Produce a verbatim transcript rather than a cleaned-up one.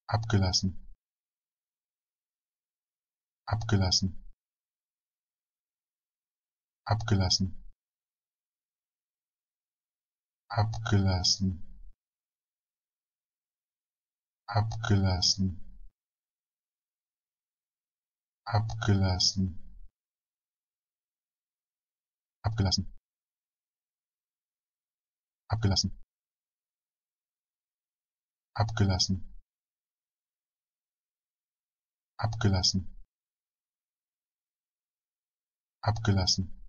abgelassen, abgelassen, abgelassen, abgelassen, abgelassen, abgelassen, abgelassen, abgelassen, abgelassen, abgelassen, abgelassen,